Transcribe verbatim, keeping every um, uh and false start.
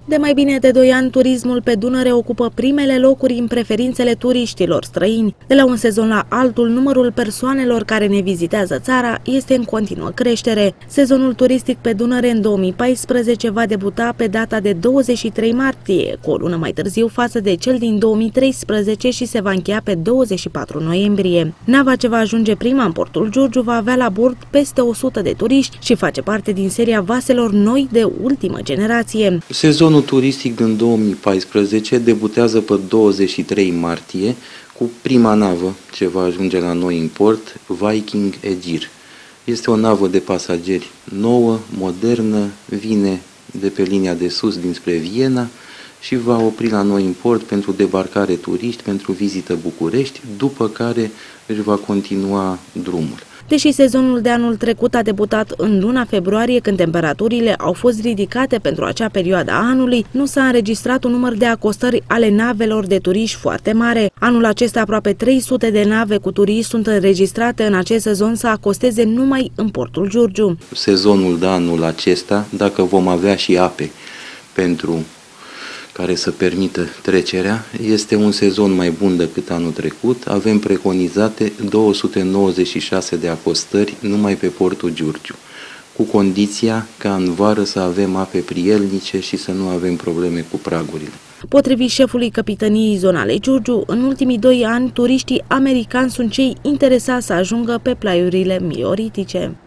De mai bine de doi ani, turismul pe Dunăre ocupă primele locuri în preferințele turiștilor străini. De la un sezon la altul, numărul persoanelor care ne vizitează țara este în continuă creștere. Sezonul turistic pe Dunăre în două mii paisprezece va debuta pe data de douăzeci și trei martie, cu o lună mai târziu față de cel din două mii treisprezece, și se va încheia pe douăzeci și patru noiembrie. Nava ce va ajunge prima în portul Giurgiu va avea la bord peste o sută de turiști și face parte din seria vaselor noi de ultimă generație. Sezonul turistic din două mii paisprezece debutează pe douăzeci și trei martie cu prima navă ce va ajunge la noi în port, Viking Egir. Este o navă de pasageri nouă, modernă, vine de pe linia de sus dinspre Viena și va opri la noi în port pentru debarcare turiști, pentru vizită București, după care își va continua drumul. Deși sezonul de anul trecut a debutat în luna februarie, când temperaturile au fost ridicate pentru acea perioadă a anului, nu s-a înregistrat un număr de acostări ale navelor de turiști foarte mare. Anul acesta aproape trei sute de nave cu turiști sunt înregistrate în acest sezon să acosteze numai în portul Giurgiu. Sezonul de anul acesta, dacă vom avea și ape pentru care să permită trecerea, este un sezon mai bun decât anul trecut. Avem preconizate două sute nouăzeci și șase de acostări numai pe portul Giurgiu, cu condiția ca în vară să avem ape prielnice și să nu avem probleme cu pragurile. Potrivit șefului Capităniei Zonale Giurgiu, în ultimii doi ani, turiștii americani sunt cei interesați să ajungă pe plaiurile mioritice.